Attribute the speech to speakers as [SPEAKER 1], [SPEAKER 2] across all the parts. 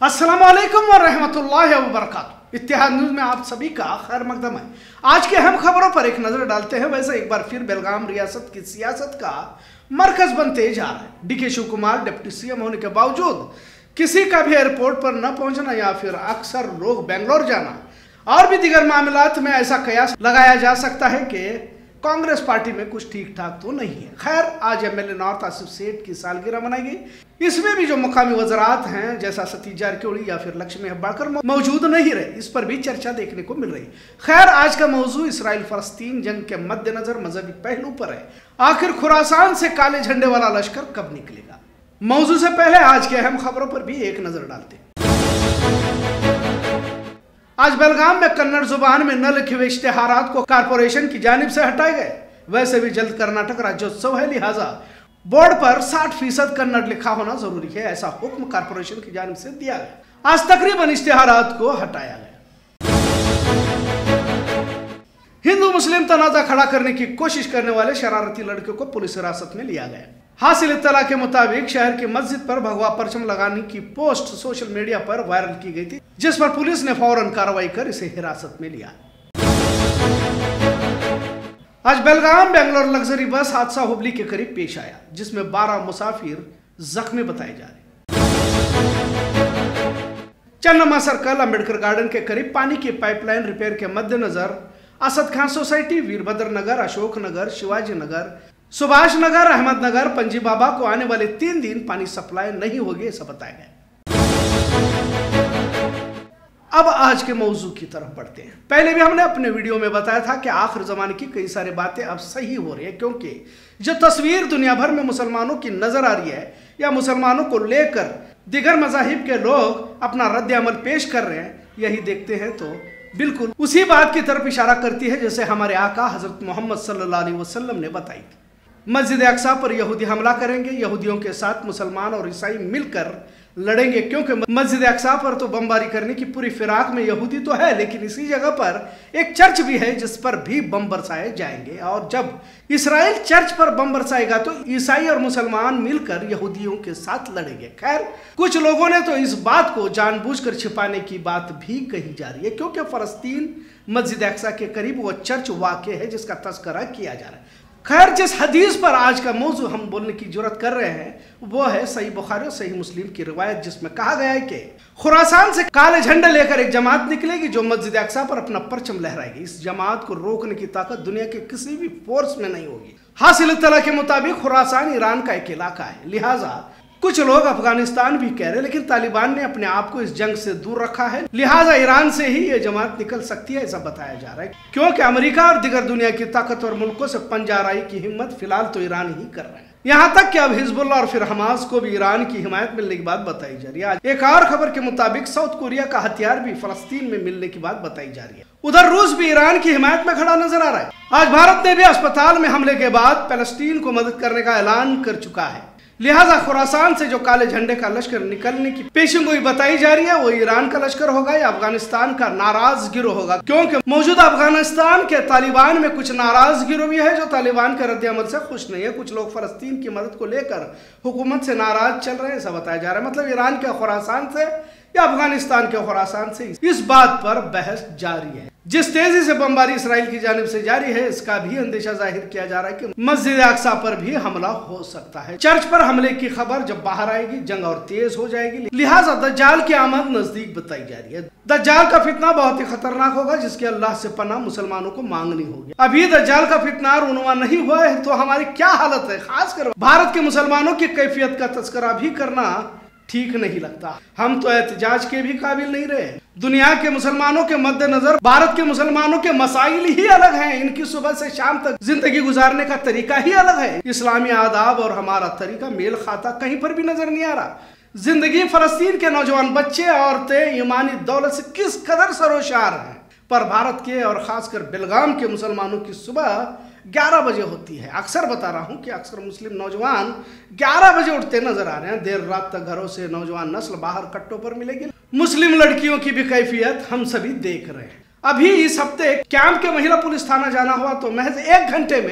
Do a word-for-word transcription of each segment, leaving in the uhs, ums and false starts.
[SPEAKER 1] अस्सलामुअलैकुम वरहमतुल्लाहि वबरकातुहू। इत्तेहाद न्यूज़ में आप सभी का खैर मकदम है। आज की अहम खबरों पर एक नजर डालते हैं। वैसे एक बार फिर बेलगाम रियासत की सियासत का मरकज बनते जा रहा है। डी के शिव कुमार डिप्टी सीएम होने के बावजूद किसी का भी एयरपोर्ट पर न पहुंचना या फिर अक्सर लोग बेंगलोर जाना और भी दीगर मामलात में ऐसा कयास लगाया जा सकता है कि कांग्रेस पार्टी में कुछ ठीक ठाक तो नहीं है। खैर, आज एमएलए नॉर्थ आसिफ सेठ की सालगिरह मनाई गई। इसमें भी जो मुकामी वज़रात हैं जैसा सतीश जारकिहोली या फिर लक्ष्मी हेब्बारकर मौजूद नहीं रहे, इस पर भी चर्चा देखने को मिल रही। खैर, आज का मौजू इसराइल फलस्तीन जंग के मद्देनजर मजहबी पहलू पर है। आखिर खुरासान से काले झंडे वाला लश्कर कब निकलेगा? मौजू से पहले आज के अहम खबरों पर भी एक नजर डालते हैं। आज बेलगाम में कन्नड़ जुबान में न लिखे हुए इश्तेहारात को कारपोरेशन की जानिब से हटाए गए। वैसे भी जल्द कर्नाटक राज्योत्सव है, लिहाजा बोर्ड पर साठ फीसद कन्नड़ लिखा होना जरूरी है, ऐसा हुक्म कारपोरेशन की जानिब से दिया गया। आज तकरीबन इश्तेहारात को हटाया गया। हिंदू मुस्लिम तनाजा खड़ा करने की कोशिश करने वाले शरारती लड़के को पुलिस हिरासत में लिया गया। हासिल इत्तला के मुताबिक शहर की मस्जिद पर भगवा परचम लगाने की पोस्ट सोशल मीडिया पर वायरल की गई थी, जिस पर पुलिस ने फौरन कार्रवाई कर इसे हिरासत में लिया। आज बेलगाम बेंगलोर लग्जरी बस हादसा हुबली के करीब पेश आया, जिसमें बारह मुसाफिर जख्मी बताए जा रहे। चन्नमा सर्कल अंबेडकर गार्डन के करीब पानी की पाइपलाइन रिपेयर के मद्देनजर असद खान सोसाइटी, वीरभद्र नगर, अशोक नगर, शिवाजी नगर, सुभाष नगर, अहमद नगर, पंजी बाबा को आने वाले तीन दिन पानी सप्लाई नहीं होगी, ऐसा बताया गया। अब आज के मौजू की तरफ बढ़ते हैं। पहले भी हमने अपने वीडियो में बताया था कि आखिर जमाने की कई सारी बातें अब सही हो रही है, क्योंकि जो तस्वीर दुनिया भर में मुसलमानों की नजर आ रही है या मुसलमानों को लेकर दिगर मज़ाहिब के लोग अपना रद्द अमल पेश कर रहे हैं, यही देखते हैं तो बिल्कुल उसी बात की तरफ इशारा करती है जैसे हमारे आका हजरत मोहम्मद सल्लल्लाहु अलैहि वसल्लम ने बताई थी। मस्जिद अक्सा पर यहूदी हमला करेंगे, यहूदियों के साथ मुसलमान और ईसाई मिलकर लड़ेंगे, क्योंकि मस्जिद अक्सा पर तो बमबारी करने की पूरी फिराक में यहूदी तो है, लेकिन इसी जगह पर एक चर्च भी है जिस पर भी बम बरसाए जाएंगे, और जब इसराइल चर्च पर बम बरसाएगा तो ईसाई और मुसलमान मिलकर यहूदियों के साथ लड़ेंगे। खैर, कुछ लोगों ने तो इस बात को जानबूझकर छिपाने की बात भी कही जा रही है, क्योंकि फलस्तीन मस्जिद अक्सा के करीब वो चर्च वाक़ है जिसका तस्करा किया जा रहा है। खैर, जिस हदीस पर आज का मौजू हम बोलने की जरूरत कर रहे हैं वो है सही बुखारी और सही मुस्लिम की रिवायत, जिसमें कहा गया है कि खुरासान से काले झंडे लेकर एक जमात निकलेगी जो मस्जिद अक्सा पर अपना परचम लहराएगी। इस जमात को रोकने की ताकत दुनिया के किसी भी फोर्स में नहीं होगी। हासिल इत्तला के मुताबिक खुरासान ईरान का एक इलाका है, लिहाजा कुछ लोग अफगानिस्तान भी कह रहे हैं, लेकिन तालिबान ने अपने आप को इस जंग से दूर रखा है, लिहाजा ईरान से ही ये जमात निकल सकती है, ऐसा बताया जा रहा है, क्योंकि अमेरिका और दिगर दुनिया की ताकतवर मुल्कों से पंजाराई की हिम्मत फिलहाल तो ईरान ही कर रहा है। यहाँ तक कि अब हिजबुल्लाह और फिर हमास को भी ईरान की हिमायत मिलने की बात बताई जा रही है। एक और खबर के मुताबिक साउथ कोरिया का हथियार भी फलस्तीन में मिलने की बात बताई जा रही है। उधर रूस भी ईरान की हिमायत में खड़ा नजर आ रहा है। आज भारत ने भी अस्पताल में हमले के बाद फलस्तीन को मदद करने का ऐलान कर चुका है, लिहाजा खुरासान से जो काले झंडे का लश्कर निकलने की पेशिंगोई बताई जा रही है वो ईरान का लश्कर होगा या अफगानिस्तान का नाराज गिरोह होगा, क्योंकि मौजूदा अफगानिस्तान के तालिबान में कुछ नाराज गिरोह भी है जो तालिबान के रद्द अमल से खुश नहीं है। कुछ लोग फलस्तीन की मदद को लेकर हुकूमत से नाराज चल रहे हैं, ऐसा बताया जा रहा है। मतलब ईरान के खुरासान से या अफगानिस्तान के खुरासान से इस बात पर बहस जारी है। जिस तेजी से बमबारी इसराइल की जानिब से जारी है, इसका भी अंदेशा जाहिर किया जा रहा है कि मस्जिद अक्सा पर भी हमला हो सकता है। चर्च पर हमले की खबर जब बाहर आएगी जंग और तेज हो जाएगी, लिहाजा दज्जाल की आमद नजदीक बताई जा रही है। दज्जाल का फितना बहुत ही खतरनाक होगा, जिसकी अल्लाह से पनाह मुसलमानों को मांगनी होगी। अभी दज्जाल का फितना रुनवा नहीं हुआ है तो हमारी क्या हालत है। खासकर भारत के मुसलमानों की कैफियत का तस्करा भी करना ठीक नहीं लगता। हम तो एहतजाज के भी काबिल नहीं रहे। दुनिया के मुसलमानों के मद्देनजर भारत के मुसलमानों के मसाइल ही अलग हैं। इनकी सुबह से शाम तक जिंदगी गुजारने का तरीका ही अलग है। इस्लामी आदाब और हमारा तरीका मेल खाता कहीं पर भी नजर नहीं आ रहा। जिंदगी फलस्तीन के नौजवान बच्चे, औरतें ईमानी दौलत से किस कदर सरोशार हैं, पर भारत के और खासकर बेलगाम के मुसलमानों की सुबह ग्यारह बजे होती है। अक्सर बता रहा हूं कि अक्सर मुस्लिम नौजवान ग्यारह बजे उठते नजर आ रहे हैं। देर रात तक घरों से नौजवान नस्ल बाहर कट्टों पर मिलेगी। मुस्लिम लड़कियों की भी कैफियत हम सभी देख रहे हैं। अभी इस हफ्ते कैंप के महिला पुलिस थाना जाना हुआ तो महज एक घंटे में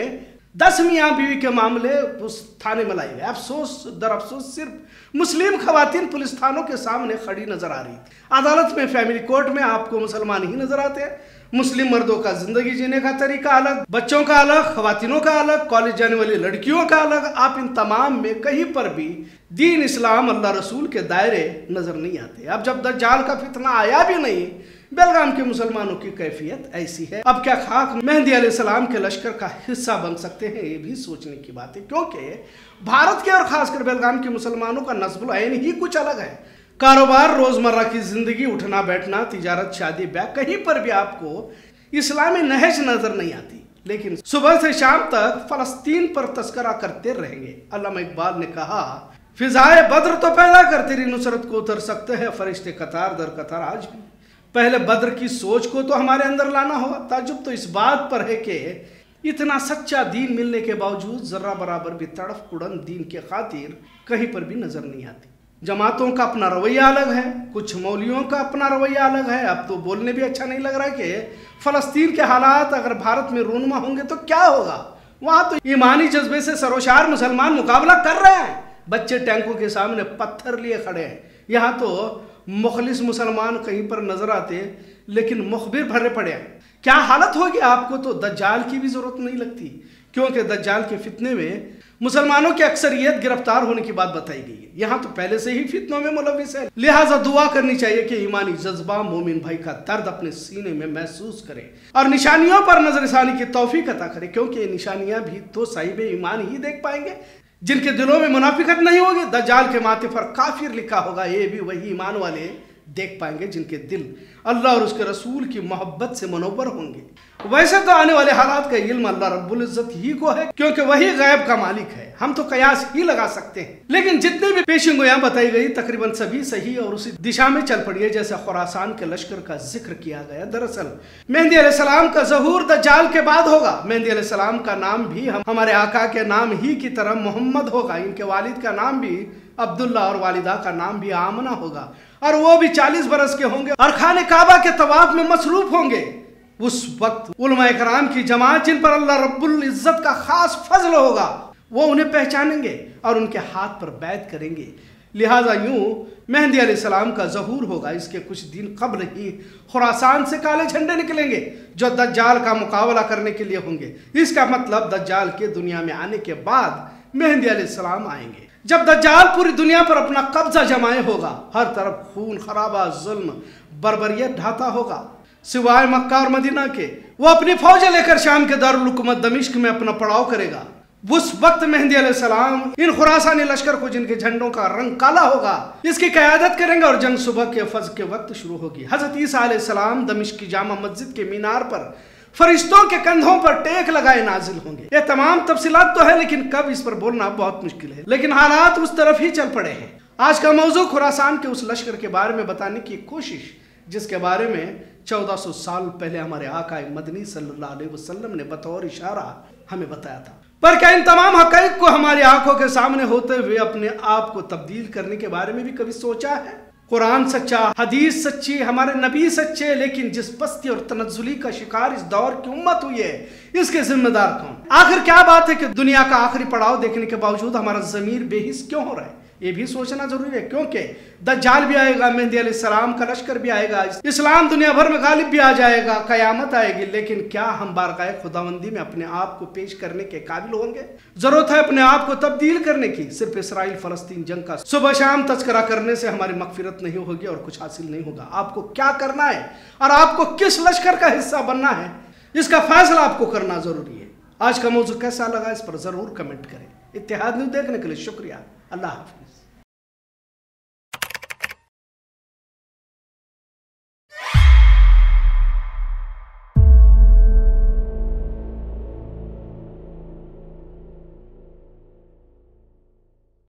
[SPEAKER 1] दस मियाँ बीवी के मामले उस थाने में लाए गए। अफसोस दर अफसोस सिर्फ मुस्लिम खवातीन पुलिस थानों के सामने खड़ी नजर आ रही थी। अदालत में, फैमिली कोर्ट में आपको मुसलमान ही नजर आते हैं। मुस्लिम मर्दों का जिंदगी जीने का तरीका अलग, बच्चों का अलग, खवातीनों का अलग, कॉलेज जाने वाली लड़कियों का अलग। आप इन तमाम में कहीं पर भी दीन इस्लाम अल्लाह रसूल के दायरे नजर नहीं आते। अब जब दज्जाल का फितना आया भी नहीं, बेलगाम के मुसलमानों की कैफियत ऐसी है। अब क्या खाक मेहदी अलैहिस्सलाम के लश्कर का हिस्सा बन सकते हैं? ये भी सोचने की बात है, क्योंकि भारत के और खासकर बेलगाम के मुसलमानों का नस्बुल ऐन ही कुछ अलग है। कारोबार, रोजमर्रा की जिंदगी, उठना बैठना, तिजारत, शादी ब्याह, कहीं पर भी आपको इस्लामी नहज नजर नहीं आती। लेकिन सुबह से शाम तक फलस्तीन पर तस्करा करते रहेंगे। अल्लामा इकबाल ने कहा, फिजाए बद्र तो पैदा कर तेरी नुसरत को उतर सकते हैं फरिश्ते कतार दर कतार आज भी। पहले बद्र की सोच को तो हमारे अंदर लाना होगा। ताजुब तो इस बात पर है कि इतना सच्चा दीन मिलने के बावजूद जर्रा बराबर भी तड़फ कुड़न दीन के खातिर कहीं पर भी नजर नहीं आती। जमातों का अपना रवैया अलग है, कुछ मौलियों का अपना रवैया अलग है। अब तो बोलने भी अच्छा नहीं लग रहा कि फलस्तीन के हालात अगर भारत में रूनुमा होंगे तो क्या होगा। वहां तो ईमानी जज्बे से सरोशार मुसलमान मुकाबला कर रहे हैं। बच्चे टैंकों के सामने पत्थर लिए खड़े हैं। यहाँ तो मुखलिस मुसलमान कहीं पर नजर आते, लेकिन मुखबिर भरे पड़े हैं। क्या हालत होगी। आपको तो दज्जाल की भी जरूरत नहीं लगती, क्योंकि दज्जाल के फितने में मुसलमानों की अक्सरियत गिरफ्तार होने की बात बताई गई है। यहाँ तो पहले से ही फितनों में मुलविस है। लिहाजा दुआ करनी चाहिए कि ईमानी जज्बा मोमिन भाई का दर्द अपने सीने में महसूस करे और निशानियों पर नजरसानी की तौफीक अता करे, क्योंकि ये निशानियां भी तो साहिब ईमान ही देख पाएंगे जिनके दिलों में मुनाफिकत नहीं होगी। दज्जाल के माथे पर काफिर लिखा होगा, ये भी वही ईमान वाले देख पाएंगे जिनके दिल अल्लाह और उसके रसूल की मोहब्बत से मनोवर होंगे। वैसे तो आने वाले हालात का इल्म अल्लाह रब्बुल इज्जत ही को है, क्योंकि वही गैब का मालिक है। हम तो कयास ही लगा सकते हैं, लेकिन जितनी भी पेशिंगोयां बताई गई तकरीबन सभी सही और उसी दिशा में चल पड़ी है जैसे खुरासान के लश्कर का जिक्र किया गया। दरअसल मेहदी अलैहिस्सलाम का ज़हूर दज्जाल के बाद होगा। मेहदी अलैहिस्सलाम का नाम भी हम हमारे आका के नाम ही की तरह मोहम्मद होगा। इनके वालिद का नाम भी अब्दुल्ला और वालिदा का नाम भी आमना होगा, और वो भी चालीस बरस के होंगे और खाने काबा के तवाफ में मसरूफ होंगे। उस वक्त उलमाए कराम की जमात जिन पर अल्लाह रब्बुल इज्जत का खास फजल होगा, वो उन्हें पहचानेंगे और उनके हाथ पर बैत करेंगे। लिहाजा यूं मेहदी अलैहिस्सलाम का ज़हूर होगा। इसके कुछ दिन कब्ल ही खुरासान से काले झंडे निकलेंगे जो दज्जाल का मुकाबला करने के लिए होंगे। इसका मतलब दज्जाल के दुनिया में आने के बाद मेहदी अलैहिस्सलाम आएंगे। जब दज्जाल पूरी दुनिया पर अपना कब्जा जमाए होगा, हर तरफ खून खराबा, जुल्म, बर्बरियत ढाता होगा, सिवाय मक्का और मदीना के। वो अपनी फौजें लेकर शाम के दारुल हुकूमत दमिश्क में अपना पड़ाव करेगा। उस वक्त मेहदी अलैहिस्सलाम इन खुरासानी लश्कर को जिनके झंडों का रंग काला होगा, इसकी क़यादत करेंगे और जंग सुबह के फज्र के वक्त शुरू होगी। हजरत ईसा अलैहिस्सलाम दमिश्क की जामा मस्जिद के मीनार पर फरिश्तों के कंधों पर टेक लगाए नाजिल होंगे। ये तमाम तफसीलात तो है, लेकिन कब इस पर बोलना बहुत मुश्किल है। लेकिन हालात उस तरफ ही चल पड़े हैं। आज का मौजू खुरासान के उस लश्कर के बारे में बताने की कोशिश, जिसके बारे में चौदह सौ साल पहले हमारे आका मदनी सल्लल्लाहु अलैहि वसल्लम ने बतौर इशारा हमें बताया था। पर क्या इन तमाम हक़ाइक़ को हमारी आंखों के सामने होते हुए अपने आप को तब्दील करने के बारे में भी कभी सोचा है? कुरान सच्चा, हदीस सच्ची, हमारे नबी सच्चे, लेकिन जिस पस्ती और तनज़्ज़ुली का शिकार इस दौर की उम्मत हुई है, इसके जिम्मेदार कौन? आखिर क्या बात है कि दुनिया का आखिरी पड़ाव देखने के बावजूद हमारा ज़मीर बेहिस क्यों हो रहा है? ये भी सोचना जरूरी है, क्योंकि दज्जाल भी आएगा, मेहदी अलैहिस्सलाम का लश्कर भी आएगा, इस्लाम दुनिया भर में गालिब भी आ जाएगा, कयामत आएगी। लेकिन क्या हम बारगाह खुदावंदी में अपने आप को पेश करने के काबिल होंगे? जरूरत है अपने आप को तब्दील करने की। सिर्फ इसराइल फलस्तीन जंग का सुबह शाम तस्करा करने से हमारी मगफिरत नहीं होगी और कुछ हासिल नहीं होगा। आपको क्या करना है और आपको किस लश्कर का हिस्सा बनना है, इसका फैसला आपको करना जरूरी है। आज का मौजू कैसा लगा, इस पर जरूर कमेंट करें। इत्तेहाद न्यूज़ देखने के लिए शुक्रिया। अल्लाह हाफिज।